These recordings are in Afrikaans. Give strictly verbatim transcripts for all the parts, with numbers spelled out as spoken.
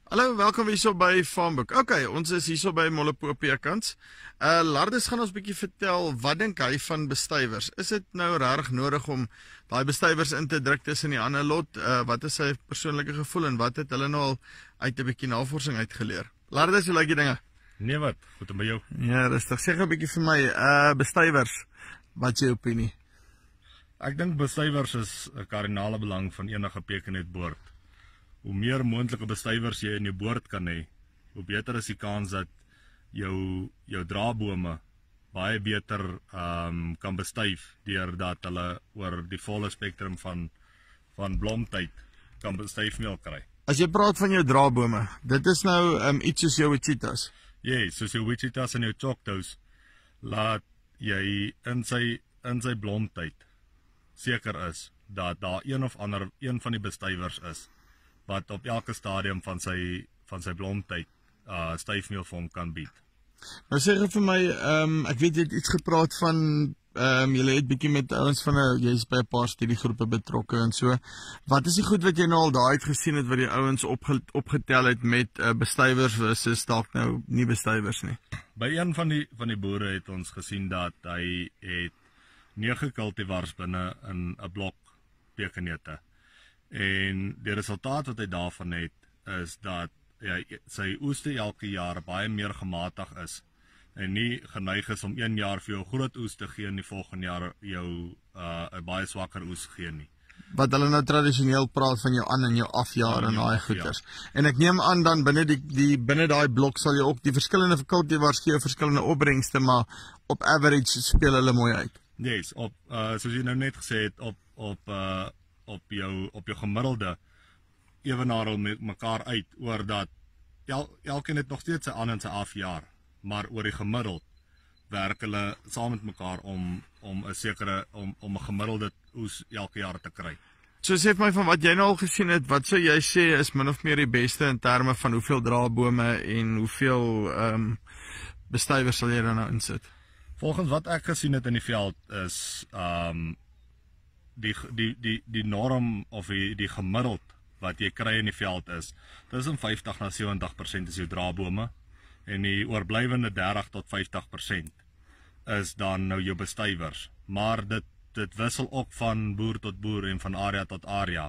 Hallo, welkom hierso by Farmboek. Ok, ons is hierso by Molopo Pekans. Uh, Lardus gaan ons bietjie vertel, wat dink hy van bestuivers? Is dit nou regtig nodig om daai bestuivers in te druk tussen die ander lot? Uh, wat is sy persoonlike gevoel en wat het hulle nou al uit 'n bietjie navorsing uitgeleer? Lardus, hoe lyk die dinge? Nee wat, goed en by jou? Ja, rustig. Sê gou 'n bietjie vir my, uh, bestuivers, wat is jou opinie? Ek dink bestuivers is 'n kardinale belang van enige pekenetboord. Hoe meer moontlike bestuivers jy in jou boord kan hê, hoe beter is die kans dat jou jou draabome baie beter um, kan bestuif deurdat hulle oor die volle spektrum van van blomtyd kan bestuifmeel kry. As jy praat van jou draabome, dit is nou um, iets soos jou Wichitas. Ja, yes, soos jou Wichitas en jou Choctaws, laat jy in sy in sy blomtyd seker is dat daar een of ander een van die bestuivers is wat op elke stadium van sy van sy blomtyd uh styfmeel vir hom kan bied. Nou sê gou vir my, um, ek weet jy het iets gepraat van um, jy het bietjie met ouens van 'n jy's by 'n paar studiegroepe betrokke en so. Wat is die goed wat jy nou al daai uit gesien het wat die ouens opge, opgetel het met uh, bestuivers versus dalk nou nie bestuivers nie? By een van die van die boere het ons gesien dat hy het nege cultivars binne in 'n blok pekenete. En die resultaat wat hy daarvan het, is dat ja, sy oeste elke jaar baie meer gematig is en nie geneig is om een jaar vir jou groot oes te gee en die volgende jaar jou uh, 'n baie swakker oes gee nie. Wat hulle nou tradisioneel praat van jou aan en jou afjaar en daai goeters. En ek neem aan dan binne die, die binne daai blok sal jy ook die verskillende cultivars gee verskillende opbrengste, maar op average speel hulle mooi uit. Yes, op uh, soos jy nou net gesê het, op op uh, op jou op jou gemiddelde ewenaar hulle met mekaar uit oor dat el, elkeen het nog steeds sy aan en sy afjaar, maar oor die gemiddeld werk hulle saam met mekaar om om 'n sekere om om 'n gemiddelde oes elke jaar te kry. So sê vir my van wat jy nou al gesien het, wat sou jy sê is min of meer die beste in terme van hoeveel draabome en hoeveel ehm um, bestuivers sal jy dan nou insit? Volgens wat ek gesien het in die veld is ehm um, die die die die norm of die die gemiddeld wat jy kry in die veld is tussen vyftig na sewentig persent is jou draabome en die oorblywende dertig tot vyftig persent is dan nou jou bestuivers, maar dit dit wissel ook van boer tot boer en van area tot area.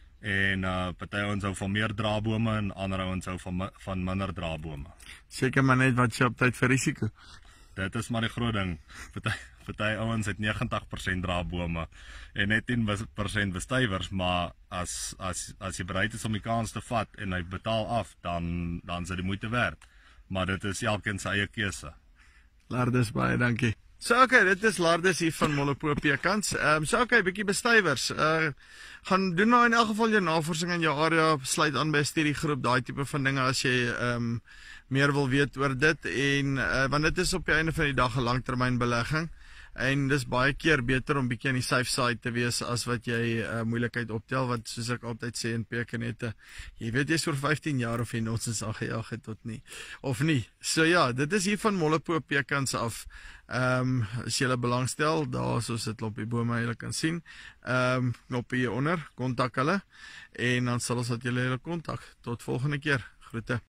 En uh party ouens hou van meer draabome en ander ouens hou van van minder draabome. Seker maar net wat jy op tyd vir risiko. Dit is maar die groot ding. Party party ouens het negentig persent draabome en net tien persent bestuivers, maar as as as jy bereid is om die kans te vat en hy betaal af, dan dan is dit die moeite werd. Maar dit is elkeen sy eie keuse. Lardus, baie dankie. So oké, okay, dit is Lardus hier van Molopo Pekans. Ehm um, so oké, okay, bietjie bestuivers. Uh gaan doen nou in elk geval jou navorsing in jou area, sluit aan by 'n studiegroep, daai tipe van dinge as jy ehm um, meer wil weet oor dit en uh, want dit is op die einde van die dag 'n langtermynbelegging. En dis baie keer beter om bietjie aan die safe side te wees as wat jy uh, moeilikheid optel, want soos ek altyd sê in pekenette, jy weet jy's vir vyftien jaar of jy nonsens aangejaag het tot nie, of nie. So ja, dit is hier van Molopo Pekans af. Ehm um, as jy hulle belangstel, daar soos dit kloppie bome jy kan sien, ehm um, knoppie hier onder, kontak hulle en dan sal ons dat julle hulle kontak. Tot volgende keer. Groete.